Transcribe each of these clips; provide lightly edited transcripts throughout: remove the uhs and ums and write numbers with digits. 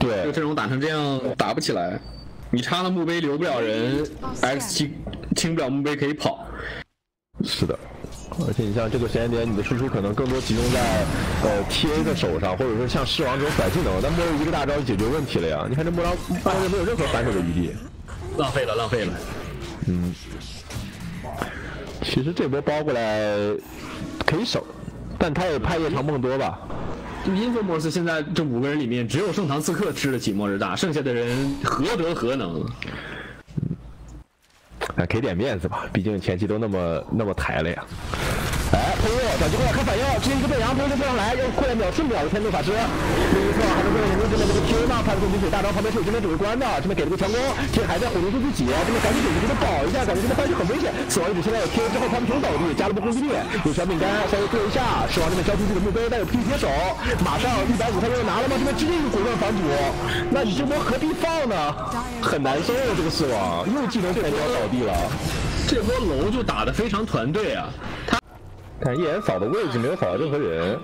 对， 这个阵容打成这样打不起来，你插了墓碑留不了人 ，X7 清不了墓碑可以跑。 是的。 而且你像这个时间点，你的输出可能更多集中在TA 的手上，或者说像狮王这种甩技能，但末日一个大招就解决问题了呀！你看这末日没有任何反手的余地， 浪费了，浪费了。 嗯，其实这波包过来可以守，但他也怕夜长梦多吧。 Infamous 现在这5个人里面，只有盛唐刺客吃得起末日大，剩下的人何德何能？ 给点面子吧，毕竟前期都那么抬了呀。哎，朋友，找机会看反右，直接一个背阳，朋友就飞上来，要过来秒瞬秒的天斗法师。另一侧还能过来眼睛这边这个 Q 呢，派出金水大招旁边是有这边指挥官的，这边给了个强攻，这还在火炉自己，这边赶紧给这边保一下，感觉这边番区很危险。死亡一指现在有 Q 之后，他们全倒地，加了波攻击力，有小饼干稍微做一下，狮王这边交出自己的墓碑，但有 P 铁手，马上150他就拿了吗？这边直接一个果断反补，那你这波何必放呢？很难受啊，这个狮王又技能点就要倒地了。 这波楼就打得非常团队啊！他看一眼扫的位置没有扫到任何人，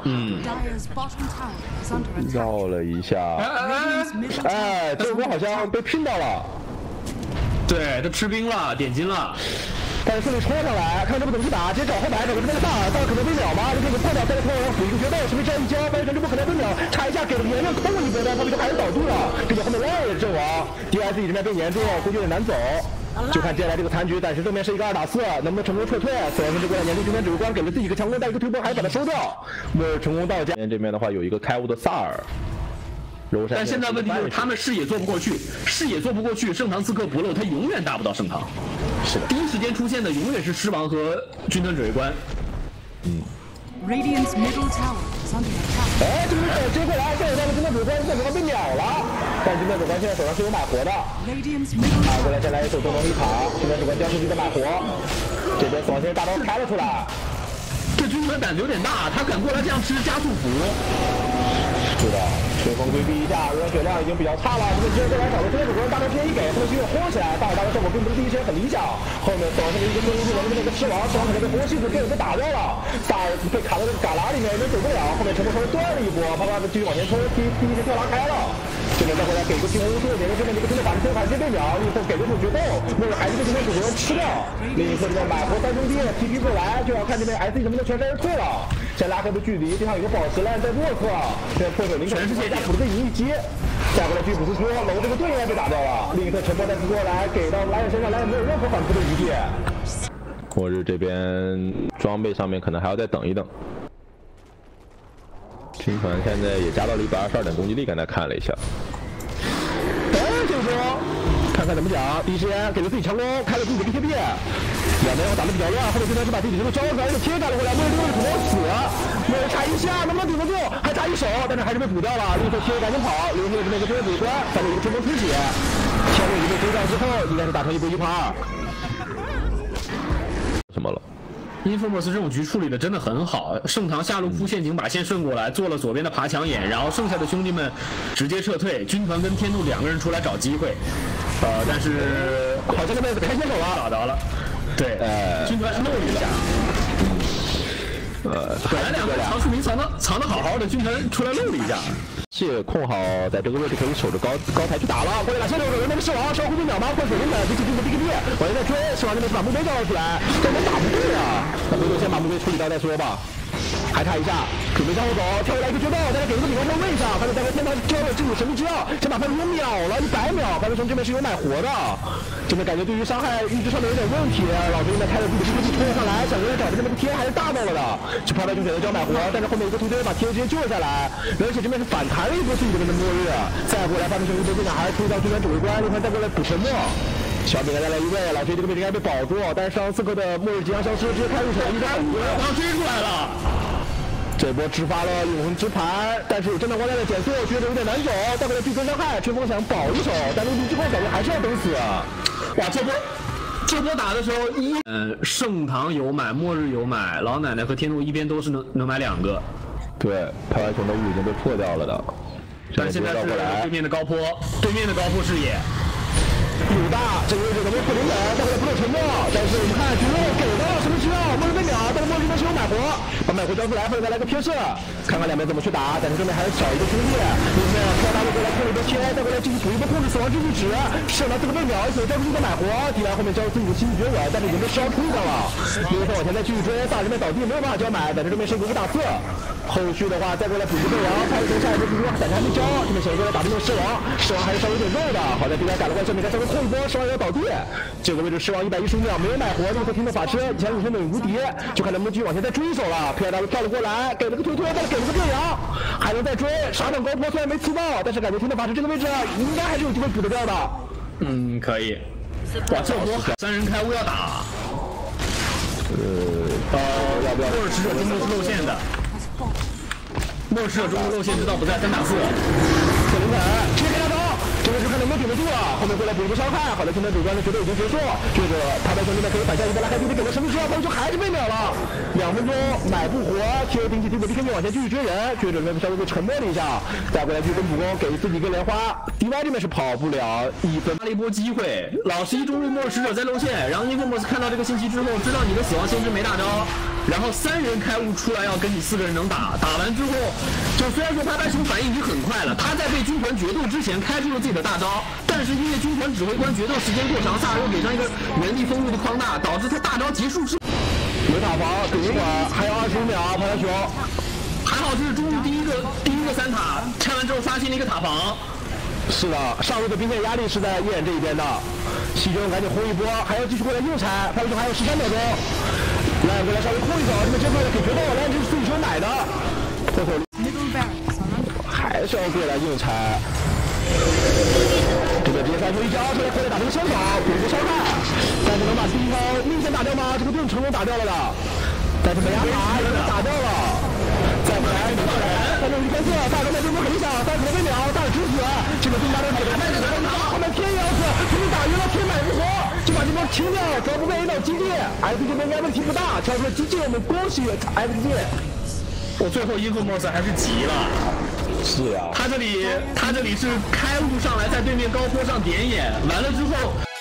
绕了一下，哎，这波好像被拼到了， 对他吃兵了，点金了， 但是顺利冲上来，看这波怎么去打，直接找后排，找个这边的萨尔可能被秒吗？这边给破掉，再来破，补一个决斗，是不是这样一交？发现这波可能被秒，插一下给了颜面空了一波，但他们就还是倒地了，这边后面赖着阵亡 ，DSE 这边被粘住，估计有点难走。 就看接下来这个残局，但是正面是一个2打4，能不能成功撤退？死亡神之过来，年度中间指挥官给了自己一个强攻，带一个推波，还把它收掉。末日成功到家。这边的话有一个开悟的萨尔， 但现在问题就是他们视野做不过去，视野做不过去，盛唐刺客不漏，他永远打不到盛唐。是的，第一时间出现的永远是狮王和军团指挥官。 嗯。 Radiant's middle tower is under attack. 哎，这个接过来，这有他的军团指挥官，军团指挥官被秒了。但军团指挥官现在手上是有买活的。过来先来一手东东一塔，军团指挥官交出去的买活。这边死亡先生大招开了出来。 这军团胆子有点大，他敢过来这样吃加速符。 是的，吹风规避一下，热血量已经比较差了。这边直接过来找个军团指挥官大招直接一给，他们继续轰起来。大招效果并不是第一时间很理想。后面死亡先生一个中路入门的那个狮王，狮王可能被活系子队友给打掉了。 萨尔被卡在这个旮旯里面，也走不了。后面陈默稍微断了一波，啪啪的继续往前冲，第一时间跳拉开了。这边再回来给个进攻巫术，点个这边一个真的法师还是被秒，另一侧给个手决斗，那个还是被这边主人吃掉。另一侧这边买活3兄弟 TP 过来，就要看这边 SE 能不能全身而退了。先拉开的距离，就像有个宝石烂在洛克，现在破手林肯直接加补了个引一击。 再过来继续补输出，楼这个队应该被打掉了。另一侧陈默再次过来，给到莱恩身上，莱恩没有任何反扑的余地。末日这边装备上面可能还要再等一等。军团现在也加到了122点攻击力，刚才看了一下。哎，这个时候看看怎么讲，第一时间给了自己强攻，开了自己的 BKB。两边打得比较乱，后面军团是把自己这个招出来，又贴打了过来，末日这个土死，末日插一下，能不能顶得住？还差一手，但是还是被补掉了。另一侧贴赶紧跑，留下的是那个军团指挥官，再有一个冲锋出血，天路一被追掉之后，应该是打成1波1判2。什么了 ？Infamous 这种局处理的真的很好，盛唐下路铺陷阱，把线顺过来，做了左边的爬墙眼，然后剩下的兄弟们直接撤退，军团跟天怒2个人出来找机会，但是好像那边开先手了， 打到了，对，军团是漏了一下。本来2个藏树林藏得好好的，军团出来漏了一下。 控好在这个位置可以守着高台去打了，过来打先手，那个狮王，狮王会被秒吗？会手灵的，这次进的 BKB， 往前再追，狮王这边是把墓碑交了出来，但是打不对啊，那回头先把墓碑处理掉再说吧。还差一下，准备向后走，跳过来一个决斗，但是给一个顶上位上，发现在天堂交了这种神秘之药，先把范围秒了100秒，范围从这边是有买活的，这边感觉对于伤害阈值上面有点问题，老师应该开着自己的 BKB 冲上来，想过来找的这边的贴还是大到了的，这啪啪就选择交买活，但是后面一个突推把贴直接救下来，而且这边是反弹了一波自己这边的末日，再过来发动成一波队长还是推到军团指挥官，另外再过来补沉默。小饼干再来一位，老崔这个位置应该被保住，但是上刺客的末日即将消失，直接开入手1.5， 然后追出来了。 这波直发了永恒之盘，但是有震荡光带的减速，觉得有点难走。再回来巨增伤害，吹风想保一手，但落地之后感觉还是要等死。 哇，这波打的时候，盛唐有买，末日有买，老奶奶和天怒一边都是能买2个。 对，派完熊的雾已经被破掉了的。 但现在是对面的高坡，视野。 鲁大这个位置能不能破灵本？再回来不能沉默，但是我们看绝对给到了什么需要？末日被秒，但是末日这边是有买活，把买活交出来，后面再来个偏射，看看两边怎么去打。但是这边还是少一个兄弟，里面超大路过来破一波贴，再过来继续补一波控制死亡之地值，剩到4个背秒，一手交出一个买活，敌来后面交出自己的星际绝吻，但是已经被烧出掉了。刘飞往前再继续追，大人们倒地没有办法交买，在这边是一个大刺。后续的话再过来补一个背王，派出下一波猪暂时还没交，这边想过来打对面狮王，狮王还是稍微有点肉的，好在敌来改了怪，下面该稍微控一波，狮王要倒地。这个位置狮王115秒没有买活，这个听到法师以前5分等于无敌，就看能不能继续往前再追一手了。PIW 跳了过来，给了个推，再给了个变羊，还能再追，杀上高坡虽然没刺到，但是感觉听到法师这个位置应该还是有机会补得掉的。 可以。哇，这波3人开乌要打。 要不要？ 末日使者中路是露馅的。末日使者中路露馅，知道不在3打4。 克林肯直接给他刀，这个是看能不能顶得住啊！后面过来补一个伤害，好的，现在主观的决斗已经结束，这个他的兄弟们可以反向一波拉开距离，给了生命之后，就还是被秒了，2分钟买不活，贴顶起地的 DK 往前继续追人，追着人稍微被沉默了一下，再过来去跟补攻，给自己一个莲花 ，DY 这边是跑不了1分， 发了一波机会，老11中路末日使者在露馅，然后尼克莫斯看到这个信息之后，知道你的死亡先知没大招，然后3人开悟出来要跟你4个人能打，打完之后，就虽然说他白熊反应已经很快了，他在被军团决斗之前开出了自己的大招，但是因为军团指挥官决斗时间过长，萨尔又给上一个原地封路的框大，导致他大招结束之后有塔防，等一会儿还有25秒，跑下熊， 还好这是中路第一个3塔，拆完之后刷新了一个塔防。 是的，上路的兵线压力是在夜眼这一边的，西中赶紧轰一波，还要继续过来硬拆，派出所还有13秒钟，来过来稍微控一手，这个接过来给决斗，来这是自己手买的，后头 Middle barracks on under 还是要过来硬拆。这个直接3球一交出来，过来打这个先手，补一个伤害，但是能把第一条命线打掉吗？这个盾成功打掉了的，但是美亚塔已经打掉了，再过来2个人，再用1分4，大人们这波很响，30个秒，大指死，这个盾打掉几个人，后面天也要死，终于打晕了，天买不活，就把这波清掉，只要不被 A 到基地 ，F 这边应该问题不大，挑出了基地，我们恭喜 F 基地。 我最后伊克莫斯还是急了。 是呀， 他这里是开路上来，在对面高坡上点眼，完了之后。